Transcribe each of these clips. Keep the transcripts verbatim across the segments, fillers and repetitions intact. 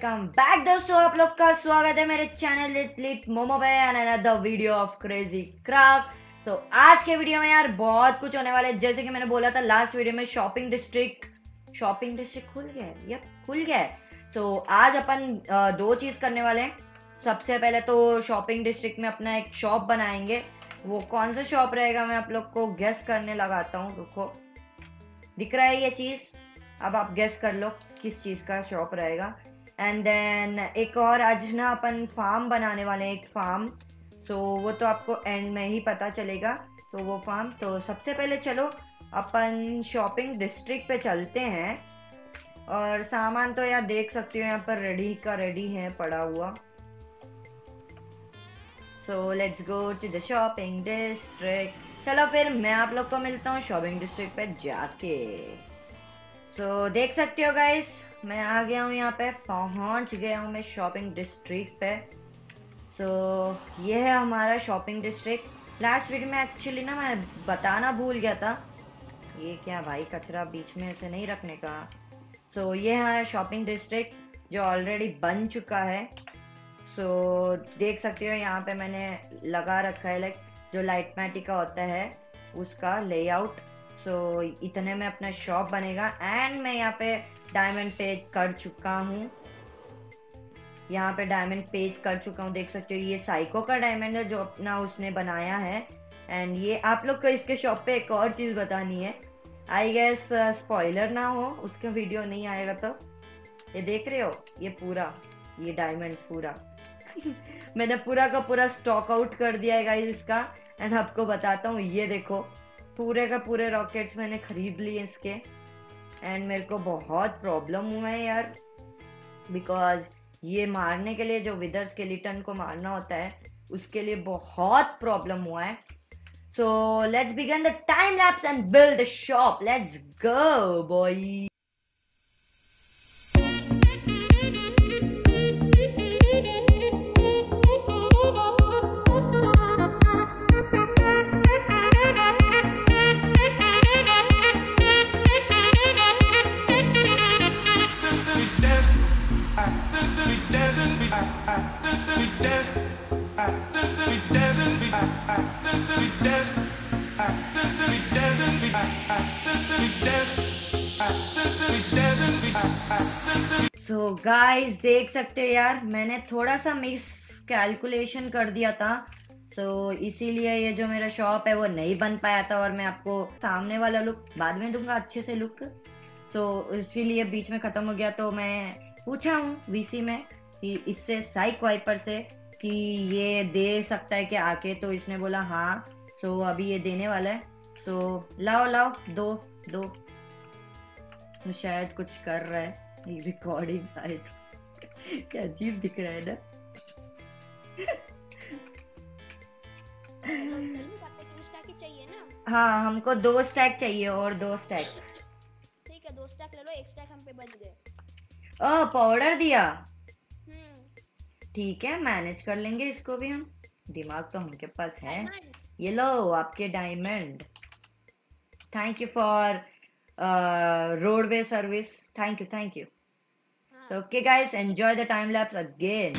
Welcome back दोस्तों, आप लोग का स्वागत है मेरे चैनल लिट लिट मोमो पे and another video of crazy craft. तो आज के वीडियो में यार बहुत कुछ होने वाला है। जैसे कि मैंने बोला था लास्ट वीडियो में, शॉपिंग डिस्ट्रिक्ट शॉपिंग डिस्ट्रिक्ट खुल गया है। यप खुल गया है। तो आज अपन दो चीज़ करने वाले हैं। सबसे पहले तो शॉपिंग डिस्ट्रिक्ट में अपना एक शॉप बनाएंगे। वो कौन सा शॉप रहेगा मैं आप लोग को गेस करने लगाता हूँ। रुको, दिख रहा है ये चीज़, अब आप गेस कर लो किस चीज़ का शॉप रहेगा। एंड देन एक और आज ना अपन फार्म बनाने वाले हैं, एक फार्म। सो वो तो आपको एंड में ही पता चलेगा। तो वो फार्म, तो सबसे पहले चलो अपन शॉपिंग डिस्ट्रिक्ट पे चलते हैं। और सामान तो यार देख सकते हो यहाँ पर रेडी का रेडी है पड़ा हुआ। So let's go to the shopping district. चलो फिर मैं आप लोग को मिलता हूँ शॉपिंग डिस्ट्रिक्ट पे जाके। सो so, देख सकते हो गाइस, मैं आ गया हूँ यहाँ पे, पहुँच गया हूँ मैं शॉपिंग डिस्ट्रिक्ट पे। सो so, ये है हमारा शॉपिंग डिस्ट्रिक्ट। लास्ट वीडियो में एक्चुअली ना मैं बताना भूल गया था, ये क्या भाई कचरा बीच में ऐसे नहीं रखने का। सो so, ये है शॉपिंग डिस्ट्रिक्ट जो ऑलरेडी बन चुका है। सो so, देख सकते हो यहाँ पे मैंने लगा रखा है लाइक जो लाइटमेटिक का होता है उसका लेआउट। सो so, इतने में अपना शॉप बनेगा। एंड मैं यहाँ पे डायमंड पेज कर चुका हूँ, यहाँ पे डायमंड पेज कर चुका हूँ। देख सकते हो ये साइको का डायमंड है जो अपना उसने बनाया है। एंड ये आप लोग को इसके शॉप पे एक और चीज़ बतानी है, आई गेस स्पॉइलर ना हो, उसका वीडियो नहीं आएगा। तो ये देख रहे हो ये पूरा ये डायमंड्स पूरा मैंने पूरा का पूरा स्टॉक आउट कर दिया है गाइस इसका। एंड आपको बताता हूँ, ये देखो पूरे का पूरे रॉकेट्स मैंने खरीद लिए इसके। एंड मेरे को बहुत प्रॉब्लम हुआ है यार, बिकॉज ये मारने के लिए जो विदर स्केलेटन को मारना होता है उसके लिए बहुत प्रॉब्लम हुआ है। So let's begin the time lapse and build the shop. Let's go boy. So guys देख सकते हैं यार, मैंने थोड़ा सा मिस कैलकुलेशन कर दिया था। सो so, इसीलिए ये जो मेरा शॉप है वो नहीं बन पाया था। और मैं आपको सामने वाला लुक बाद में दूंगा, अच्छे से लुक। सो so, इसीलिए बीच में ख़त्म हो गया। तो मैं पूछा हूँ वीसी में कि इससे साइक वाइपर से कि ये दे सकता है कि आके, तो इसने बोला हाँ। सो so, अभी ये देने वाला है। सो so, लाओ लाओ दो दो तो शायद कुछ कर रहा है रिकॉर्डिंग आए तो क्या अजीब दिख रहा है ना चाहिए ना? हाँ हमको दो स्टैक चाहिए और दो स्टैक। ठीक है, दो स्टैक ले लो, एक स्टैक हम पे बच गए। ओह पाउडर दिया, हम्म ठीक है मैनेज कर लेंगे इसको भी हम, दिमाग तो हमके पास है। Diamonds. ये लो आपके diamond, thank you for roadway service, thank you thank you. So, okay guys, enjoy the time lapse again.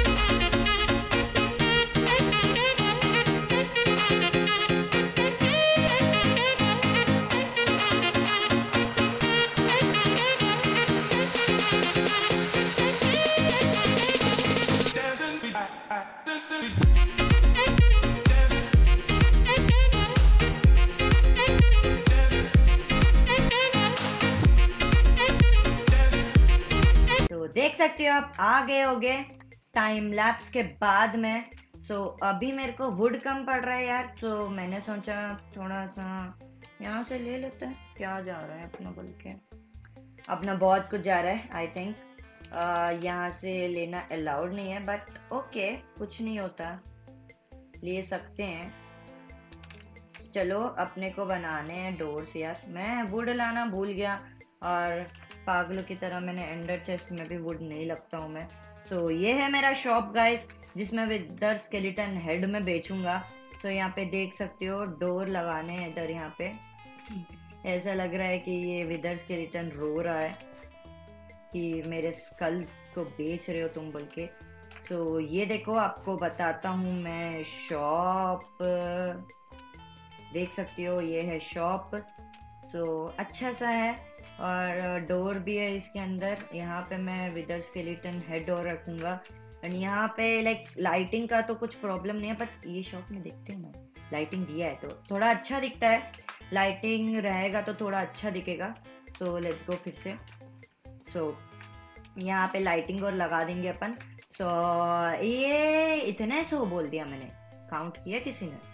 देख सकते हो आप आ गए होगे टाइम लैप्स के बाद में। सो so, अभी मेरे को वुड कम पड़ रहा है यार, तो मैंने सोचा थोड़ा सा यहाँ से ले लेते हैं। क्या जा रहा है अपना, बोल के अपना बहुत कुछ जा रहा है आई थिंक। यहाँ से लेना अलाउड नहीं है, बट ओके कुछ नहीं होता, ले सकते हैं। चलो अपने को बनाने हैं डोर्स यार। मैं वुड लाना भूल गया और पागलों की तरह मैंने एंडर चेस्ट में भी वुड नहीं लगता हूँ मैं। सो so, ये है मेरा शॉप गाइस, जिसमें विदर स्केलेटन हेड में बेचूंगा। तो यहाँ पे देख सकते हो डोर लगाने हैं इधर। यहाँ पे ऐसा लग रहा है कि ये विदर स्केलेटन रो रहा है। कि मेरे स्कल को बेच रहे हो तुम बोल के। सो so, ये देखो आपको बताता हूँ मैं शॉप, देख सकती हो ये है शॉप। सो so, अच्छा सा है और डोर भी है इसके अंदर। यहाँ पे मैं विदर स्केलेटन हेड और रखूँगा एंड यहाँ पे लाइक लाइटिंग का तो कुछ प्रॉब्लम नहीं है, बट ये शॉप में देखते हैं ना लाइटिंग दिया है तो थोड़ा अच्छा दिखता है, लाइटिंग रहेगा तो थोड़ा अच्छा दिखेगा। सो लेट्स गो फिर से। सो so, यहाँ पे लाइटिंग और लगा देंगे अपन। सो so, ये इतने सो बोल दिया मैंने, काउंट किया किसी ने?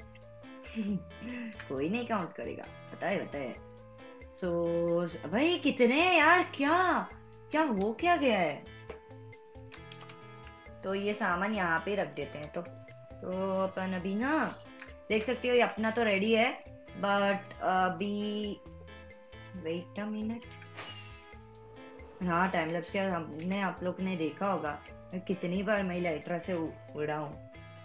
कोई नहीं काउंट करेगा, बताए बताए। सो so, भाई कितने यार, क्या क्या हो क्या गया है? तो ये सामान यहाँ पे रख देते हैं। तो तो अपन अभी ना देख सकते हो ये अपना तो रेडी है, बट अभी वेट अ मिनट। हाँ टाइम लैप्स क्या हमने आप लोग ने देखा होगा मैं कितनी बार मैं लाइटर से उड़ा हूँ।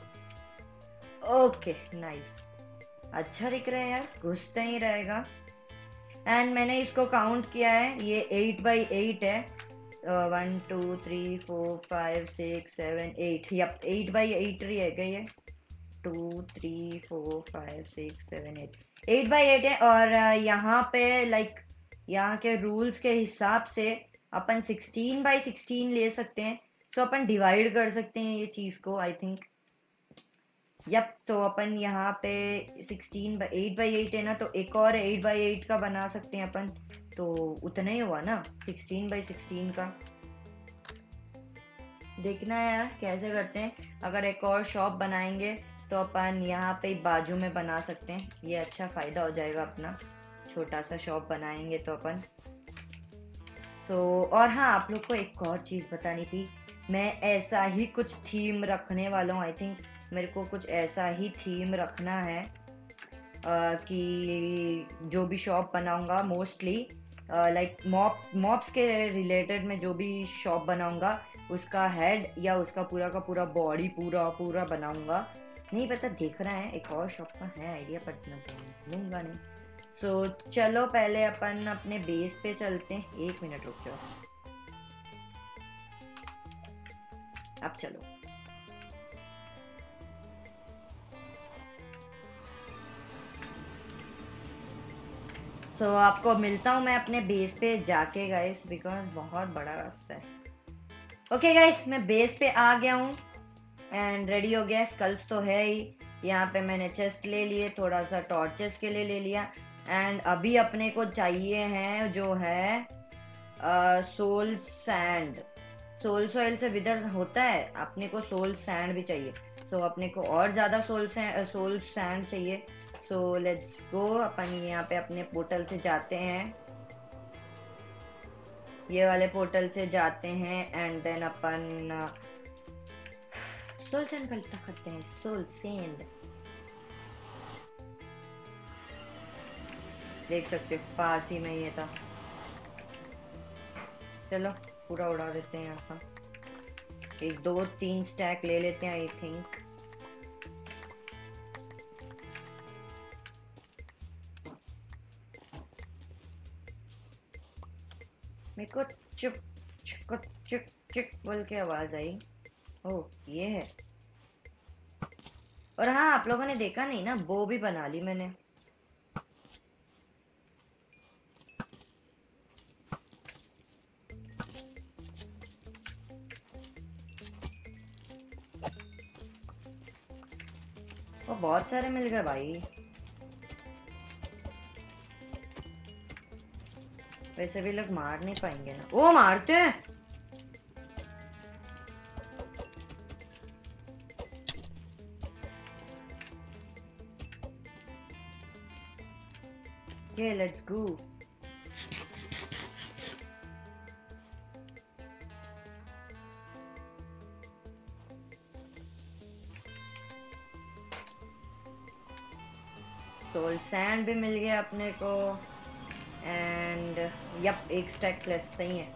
ओके नाइस, अच्छा दिख रहा है यार, घुसता ही रहेगा। एंड मैंने इसको काउंट किया है, ये एट बाई एट है। One two three four five six seven eight, yup eight by eight रह गई है। Two three four five six seven eight, eight by eight है। और यहाँ पे लाइक यहाँ के रूल्स के हिसाब से अपन सिक्सटीन बाई सिक्सटीन ले सकते हैं। तो अपन डिवाइड कर सकते हैं ये चीज़ को आई थिंक। यप तो अपन यहाँ पे sixteen by eight by eight है ना, तो एक और एट बाई एट का बना सकते हैं अपन, तो उतना ही हुआ ना सिक्सटीन बाई सिक्सटीन का। देखना है यार कैसे करते हैं। अगर एक और शॉप बनाएंगे तो अपन यहाँ पे बाजू में बना सकते हैं, ये अच्छा फ़ायदा हो जाएगा अपना, छोटा सा शॉप बनाएंगे तो अपन। तो और हाँ आप लोग को एक और चीज़ बतानी थी, मैं ऐसा ही कुछ थीम रखने वाला हूँ। आई थिंक मेरे को कुछ ऐसा ही थीम रखना है आ, कि जो भी शॉप बनाऊंगा मोस्टली लाइक मॉप मॉप्स के रिलेटेड में जो भी शॉप बनाऊंगा उसका हेड या उसका पूरा का पूरा बॉडी पूरा पूरा बनाऊंगा। नहीं पता, देख रहा है एक और शॉप का है आइडिया, पर मैं लूँगा नहीं। सो so, चलो पहले अपन अपने बेस पे चलते हैं। एक मिनट रुक जाओ, अब चलो। सो so, आपको मिलता हूँ मैं अपने बेस पे जाके गाइस, बिकॉज बहुत बड़ा रास्ता है। ओके गाइस मैं बेस पे आ गया हूँ एंड रेडी हो गया। स्कल्स तो है ही, यहाँ पे मैंने चेस्ट ले लिए, थोड़ा सा टॉर्चेस के लिए ले लिया। एंड अभी अपने को चाहिए हैं जो है सोल सैंड। सोल सॉइल से विदर होता है, अपने को सोल सैंड भी चाहिए। तो so, अपने को और ज़्यादा सोल सोल सैंड चाहिए। सो लेट्स गो, अपन यहाँ पे अपने पोर्टल से जाते हैं, ये वाले पोर्टल से जाते हैं एंड देन अपन सोल सैंड कलेक्ट करते हैं। सोल सैंड देख सकते हो पास ही में ये था। चलो पूरा उड़ा देते हैं यहाँ का, एक दो तीन स्टैक ले लेते हैं आई थिंक। मेरे को चुप चुप चुप चुप बोल के आवाज आई। ओह ये है। और हाँ आप लोगों ने देखा नहीं ना, बो भी बना ली मैंने। और बहुत सारे मिल गए भाई। वैसे भी लोग मार नहीं पाएंगे ना। ओ मारते हैं। Okay, let's go. Soul sand भी मिल गया अपने को एंड यप एक स्टैक प्लस सही है।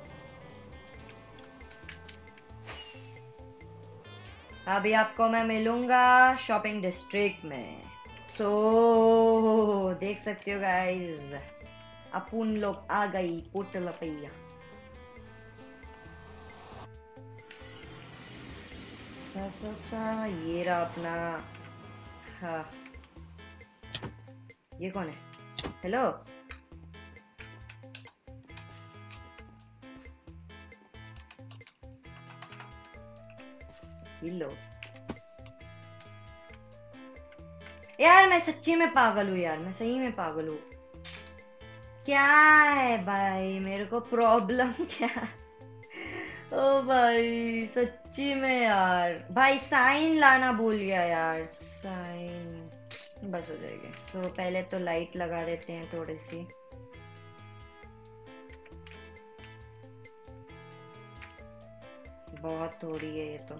अभी आपको मैं मिलूंगा शॉपिंग डिस्ट्रिक्ट में। सो so, देख सकते हो गाइस अपन लोग आ गई पोर्टल पे। सा सा सा ये रहा अपना। हाँ, ये कौन है? हेलो, लो यार, मैं सच्ची में पागल हूँ यार, मैं सही में पागल हूँ। क्या है भाई, मेरे को प्रॉब्लम क्या? ओ भाई सच्ची में यार, भाई साइन लाना भूल गया यार, साइन बस हो जाएगी। तो पहले तो लाइट लगा देते हैं थोड़ी सी। बहुत थोड़ी है ये तो।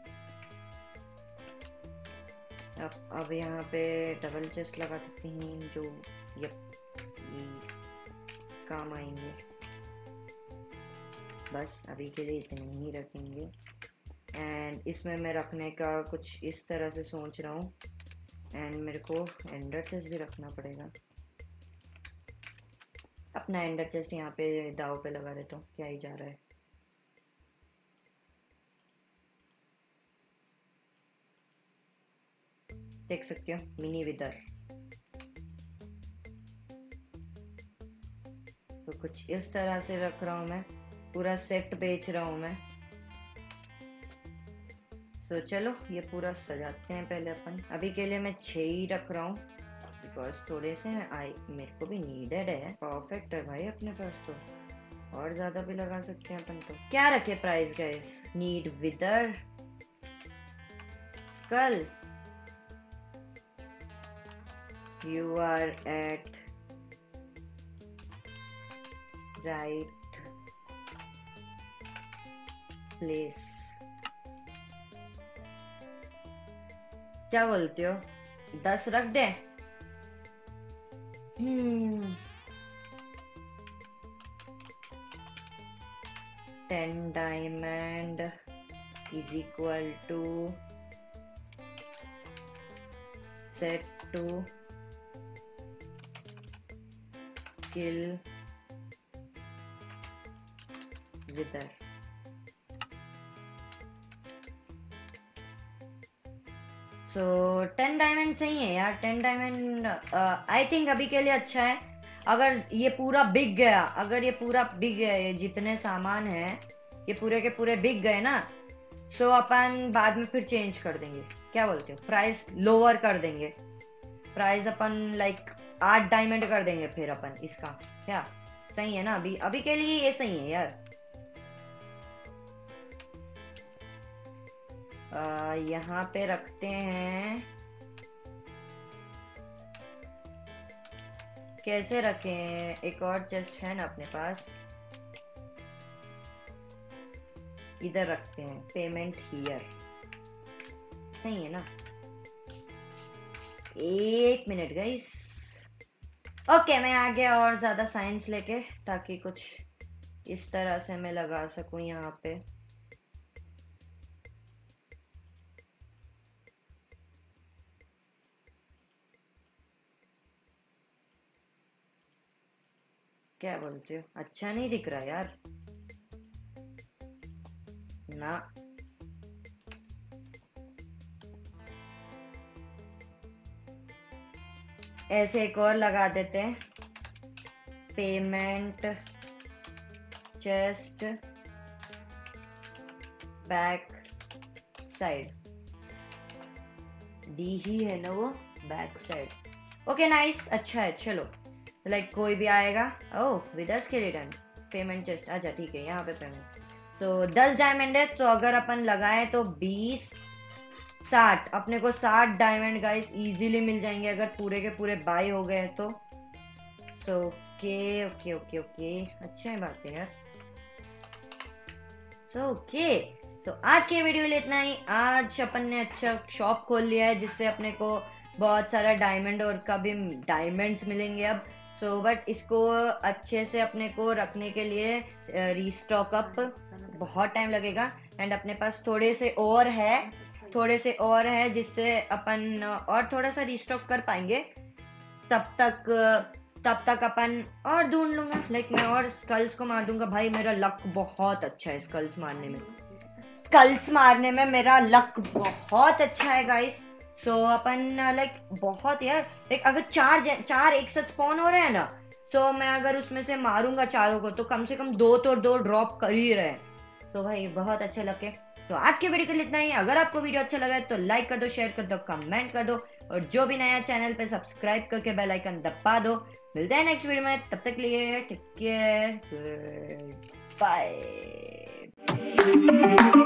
अब अब यहाँ पे डबल चेस्ट लगा देते हैं जो यप ये काम आएंगे। बस अभी के लिए इतने ही रखेंगे। एंड इसमें मैं रखने का कुछ इस तरह से सोच रहा हूँ। एंड मेरे को एंडर चेस्ट भी रखना पड़ेगा। अपना एंडर चेस्ट यहाँ पे दाव पे लगा देता हूँ, क्या ही जा रहा है। देख सकते हो मिनी विदर। तो कुछ इस तरह से रख रहा हूँ मैं, पूरा सेट बेच रहा हूँ मैं। तो चलो ये पूरा सजाते हैं पहले अपन। अभी के लिए मैं छह ही रख रहा हूँ बिकॉज थोड़े से आई मेरे को भी नीडेड है। परफेक्ट है भाई अपने पास तो, और ज्यादा भी लगा सकते हैं अपन तो। क्या रखे price guys? Need wither, skull. You are at right place. क्या बोलते हो? दस रख दे? Hmm ten diamond is equal to set to kill wither। So ten diamond सही है यार, टेन डायमंड आई थिंक अभी के लिए अच्छा है। अगर ये पूरा बिक गया, अगर ये पूरा बिक गया, ये जितने सामान हैं ये पूरे के पूरे बिक गए ना, सो अपन बाद में फिर चेंज कर देंगे। क्या बोलते हो? प्राइस लोअर कर देंगे। प्राइस अपन लाइक आठ डायमंड कर देंगे फिर अपन इसका। क्या सही है ना? अभी अभी के लिए ये सही है यार। आ, यहाँ पे रखते हैं, कैसे रखें? एक और चेस्ट है ना अपने पास, इधर रखते हैं। पेमेंट हियर, सही है ना? एक मिनट गाइस। ओके मैं आ गया और ज़्यादा साइंस लेके, ताकि कुछ इस तरह से मैं लगा सकूं यहाँ पे। क्या बोलते हो? अच्छा नहीं दिख रहा यार ना। ऐसे एक और लगा देते हैं। पेमेंट चेस्ट बैक साइड, डी ही है ना वो, बैक साइड। ओके नाइस, अच्छा है। चलो लाइक like, कोई भी आएगा। ओह विदर्स के रिटर्न पेमेंट चेस्ट, अच्छा ठीक है यहाँ पे पेमेंट। तो दस डायमंड है, तो अगर अपन लगाए तो बीस साठ, अपने को साठ डायमंड गाइस इजीली मिल जाएंगे अगर पूरे के पूरे बाय हो गए तो। So okay okay okay okay, अच्छा है बात है यार। सो ओके, तो आज के वीडियो लिए इतना ही। आज अपन ने अच्छा शॉप खोल लिया है जिससे अपने को बहुत सारा डायमंड और का भी डायमंड्स मिलेंगे अब। सो so, बट इसको अच्छे से अपने को रखने के लिए रीस्टॉक अप बहुत टाइम लगेगा। एंड अपने पास थोड़े से और है, थोड़े से और है जिससे अपन और थोड़ा सा रीस्टॉक कर पाएंगे। तब तक तब तक अपन और ढूंढ लूंगा, लाइक मैं और स्कल्स को मार दूंगा। भाई मेरा लक बहुत अच्छा है स्कल्स मारने में। स्कल्स मारने में मेरा लक बहुत अच्छा है गाइस। सो so, अपन लाइक बहुत यार लाइक अगर चार चार एक साथ स्पॉन हो रहे हैं ना, तो so, मैं अगर उसमें से मारूंगा चारों को तो कम से कम दो तो दो ड्रॉप कर ही रहे हैं। तो भाई बहुत अच्छा लगे। तो आज के वीडियो के लिए इतना ही। अगर आपको वीडियो अच्छा लगा तो लाइक कर दो, शेयर कर दो, कमेंट कर दो, और जो भी नया चैनल पे सब्सक्राइब करके बेल आइकन दबा दो। मिलते हैं नेक्स्ट वीडियो में, तब तक के लिए टेक केयर, बाय।